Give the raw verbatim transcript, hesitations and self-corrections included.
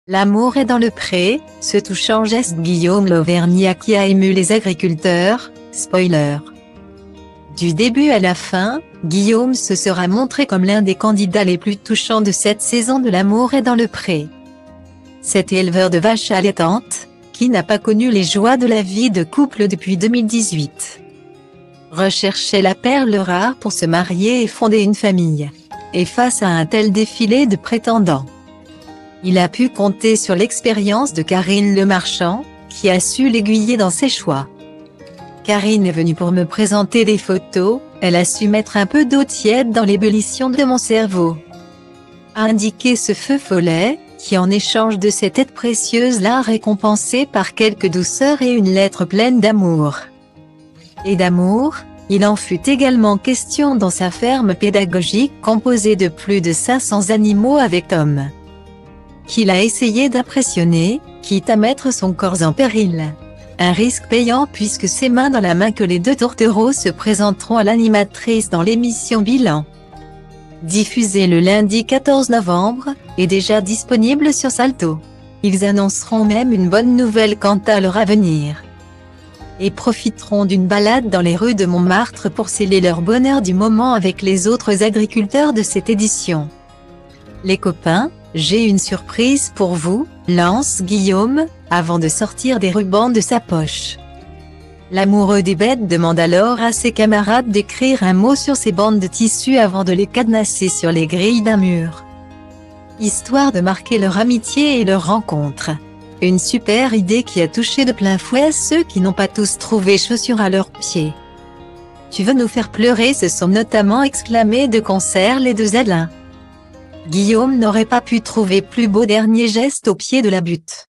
L'amour est dans le pré, ce touchant geste Guillaume l'Auvergnat qui a ému les agriculteurs, spoiler. Du début à la fin, Guillaume se sera montré comme l'un des candidats les plus touchants de cette saison de L'amour est dans le pré. Cet éleveur de vaches allaitantes, qui n'a pas connu les joies de la vie de couple depuis deux mille dix-huit, recherchait la perle rare pour se marier et fonder une famille. Et face à un tel défilé de prétendants, il a pu compter sur l'expérience de Karine Lemarchand, qui a su l'aiguiller dans ses choix. Karine est venue pour me présenter des photos, elle a su mettre un peu d'eau tiède dans l'ébullition de mon cerveau, a indiqué ce feu follet, qui en échange de cette aide précieuse l'a récompensé par quelques douceurs et une lettre pleine d'amour. Et d'amour, il en fut également question dans sa ferme pédagogique composée de plus de cinq cents animaux avec Tom, qu'il a essayé d'impressionner, quitte à mettre son corps en péril. Un risque payant puisque c'est main dans la main que les deux tourtereaux se présenteront à l'animatrice dans l'émission Bilan, diffusée le lundi quatorze novembre, et déjà disponible sur Salto. Ils annonceront même une bonne nouvelle quant à leur avenir, et profiteront d'une balade dans les rues de Montmartre pour sceller leur bonheur du moment avec les autres agriculteurs de cette édition. Les copains, j'ai une surprise pour vous, lance Guillaume, avant de sortir des rubans de sa poche. L'amoureux des bêtes demande alors à ses camarades d'écrire un mot sur ces bandes de tissu avant de les cadenasser sur les grilles d'un mur, histoire de marquer leur amitié et leur rencontre. Une super idée qui a touché de plein fouet ceux qui n'ont pas tous trouvé chaussures à leurs pieds. Tu veux nous faire pleurer, se sont notamment exclamés de concert les deux Alain. Guillaume n'aurait pas pu trouver plus beau dernier geste au pied de la butte.